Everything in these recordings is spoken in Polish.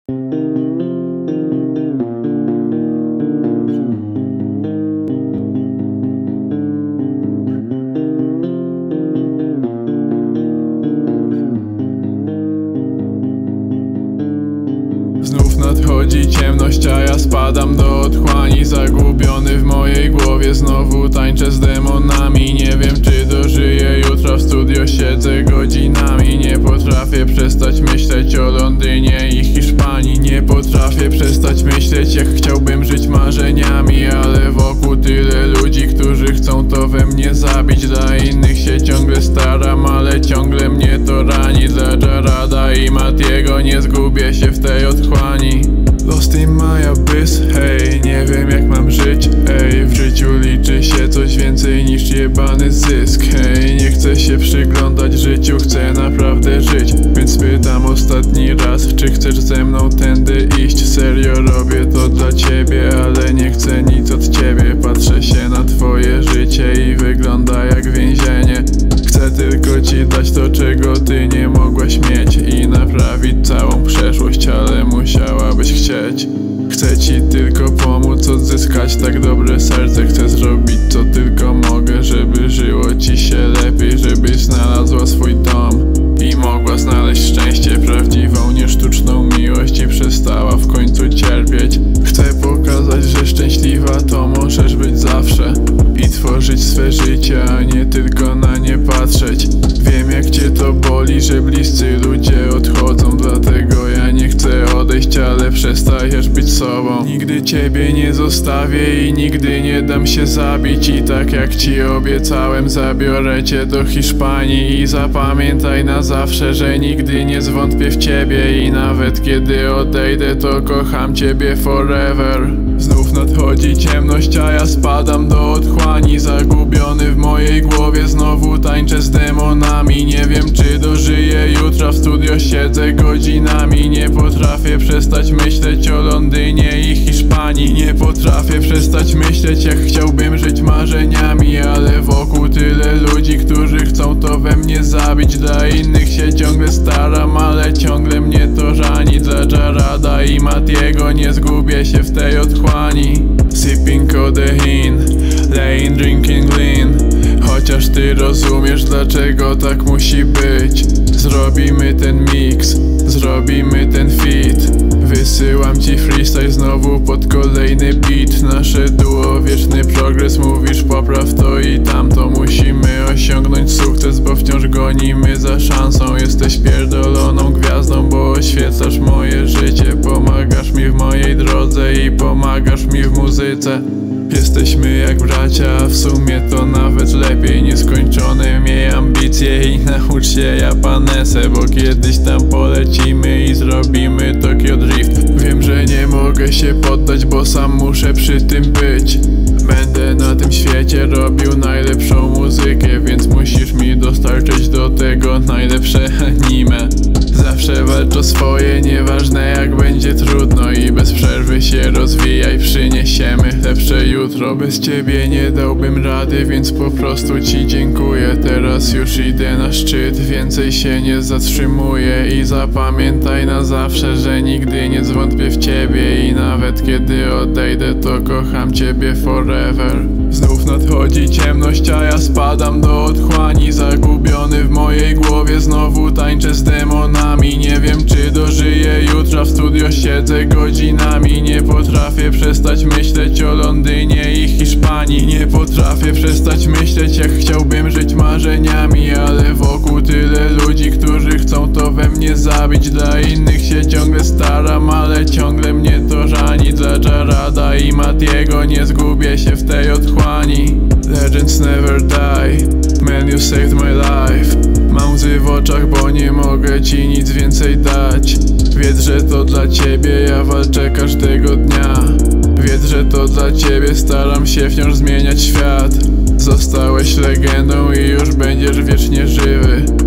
Znów nadchodzi ciemność, a ja spadam do otchłani. Zagubiony w mojej głowie, znowu tańczę z demonami. Nie wiem, czy dożyję jutra, w studio siedzę godzinami. Nie potrafię przestać myśleć o Londynie i Hiszpanii. Nie potrafię przestać myśleć, jak chciałbym żyć marzeniami. Ale wokół tyle ludzi, którzy chcą to we mnie zabić. Dla innych się ciągle staram, ale ciągle mnie to rani. Dla Jarada i Matiego nie zgubię się w tej otchłani. Lost in my abyss, hej, nie wiem jak mam żyć, ej. W życiu liczy się coś więcej niż jebany zysk, hej. Nie chcę się przyglądać życiu, chcę naprawdę żyć. Więc pytam ostatni raz, czy chcesz ze mną tędy iść? Serio robię to dla ciebie, ale nie chcę nic od ciebie. Patrzę się na twoje życie i wygląda jak więzienie. Chcę tylko ci dać to, czego ty nie mogłaś mieć, i naprawić całą przeszłość, ale musiałabyś chcieć. Chcę ci tylko pomóc odzyskać tak dobre serce. Chcę zrobić co tylko mogę, żeby żyło ci się lepiej. Żebyś znalazła swój dom i mogła znaleźć szczęście, prawdziwą, nie sztuczną miłość, i przestała w końcu cierpieć. Chcę pokazać, że szczęśliwa to możesz być zawsze i tworzyć swe życie, a nie tylko na nie patrzeć. Wiem, jak cię to boli, że bliscy ludzie odchodzą, dlatego ja nie chcę odejść, ale przestajesz być sobą. Nigdy ciebie nie zostawię i nigdy nie dam się zabić. I tak jak ci obiecałem, zabiorę cię do Hiszpanii. I zapamiętaj na zawsze, że nigdy nie zwątpię w ciebie. I nawet kiedy odejdę, to kocham ciebie forever. Znów nadchodzi ciemność, a ja spadam do otchłani. Zagubiony w mojej głowie, znowu tańczę z demonami. Nie wiem, czy dożyję jutra, w studio siedzę godzinami. Nie potrafię przestać myśleć o Londynie i Hiszpanii. Nie potrafię przestać myśleć, jak chciałbym żyć marzeniami. Ale wokół tyle ludzi, którzy chcą to we mnie zabić. Dla innych się ciągle staram, ale ciągle mnie to rani. Dla Jarada i Matiego nie zgubię się w tej otchłani. Sipping codeine, laying drinking lean. Chociaż ty rozumiesz, dlaczego tak musi być. Zrobimy ten mix, zrobimy ten feat. Wysyłam ci freestyle znowu pod kolejny beat. Nasze duo, wieczny progres, mówisz popraw to i tamto. Musimy osiągnąć sukces, bo wciąż gonimy za szansą. Jesteś pierdoloną gwiazdą, bo oświecasz moje życie. Pomagasz mi w mojej drodze i pomagasz mi w muzyce. Jesteśmy jak bracia, a w sumie to nawet lepiej. Nieskończone miej ambicje i naucz się japanesę, bo kiedyś tam polecimy i zrobimy Tokyo Drift. Wiem, że nie mogę się poddać, bo sam muszę przy tym być. Będę na tym świecie robił najlepszą muzykę, więc musisz mi dostarczyć do tego najlepsze anime. Zawsze walcz o swoje, nieważne jak będzie trudno, i bez przerwy się rozwijaj, przyniesiemy lepsze jutro. Bez ciebie nie dałbym rady, więc po prostu ci dziękuję. Teraz już idę na szczyt, więcej się nie zatrzymuję. I zapamiętaj na zawsze, że nigdy nie zwątpię w ciebie. I nawet kiedy odejdę, to kocham ciebie forever. Znów nadchodzi ciemność, a ja spadam do otchłani. Zagubiony w mojej głowie, znowu tańczę z demonami. Nie wiem, czy dożyję jutra, w studio siedzę godzinami. Nie potrafię przestać myśleć o Londynie i Hiszpanii. Nie potrafię przestać myśleć, jak chciałbym żyć marzeniami. Ale wokół tyle ludzi, którzy chcą to we mnie zabić. Dla innych się ciągle staram, ale ciągle mnie to rani. Dla Jarada i Matiego nie zgubię się w tej otchłani. Legends never die, man you saved my life. Mam łzy w oczach, bo nie mogę ci nic więcej dać. Wiedz, że to dla ciebie ja walczę każdego dnia. Wiedz, że to dla ciebie staram się wciąż zmieniać świat. Zostałeś legendą i już będziesz wiecznie żywy. Mimo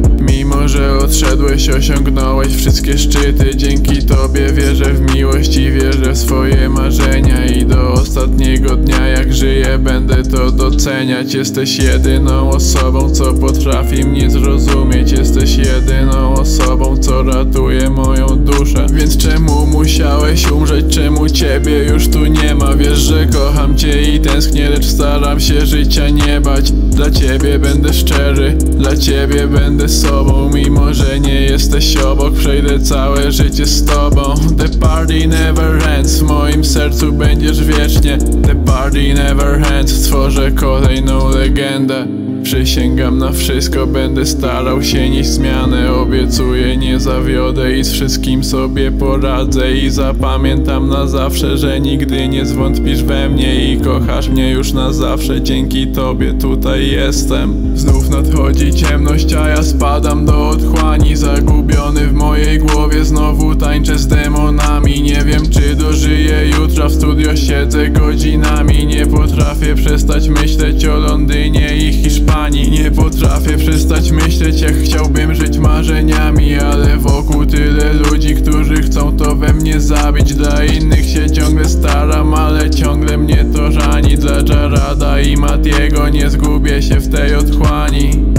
Mimo że odszedłeś, osiągnąłeś wszystkie szczyty. Dzięki tobie wierzę w miłość i wierzę w swoje marzenia. I do ostatniego dnia jak żyję będę to doceniać. Jesteś jedyną osobą, co potrafi mnie zrozumieć. Jesteś jedyną osobą, co ratuje moją duszę. Więc czemu musiałeś umrzeć? Czemu ciebie już tu nie ma? Wiesz, że kocham cię i tęsknię, lecz staram się życia nie bać. Dla ciebie będę szczery, dla ciebie będę sobą. Mimo że nie jesteś obok, przejdę całe życie z tobą. The party never ends, w moim sercu będziesz wiecznie. The party never ends, stworzę kolejną legendę. Przysięgam na wszystko, będę starał się nieść zmianę. Obiecuję, nie zawiodę i z wszystkim sobie poradzę. I zapamiętam na zawsze, że nigdy nie zwątpisz we mnie. I kochasz mnie już na zawsze, dzięki tobie tutaj jestem. Znów nadchodzi ciemność, a ja spadam do otchłani. Zagubiony w mojej głowie, znowu tańczę z demonami. Nie wiem, czy dożyję jutra, w studio siedzę godzinami. Nie potrafię przestać myśleć o Londynie i Hiszpanii. Nie potrafię przestać myśleć, jak chciałbym żyć marzeniami. Ale wokół tyle ludzi, którzy chcą to we mnie zabić. Dla innych się ciągle staram, ale ciągle mnie to rani. Dla Jarada i Matiego nie zgubię się w tej otchłani.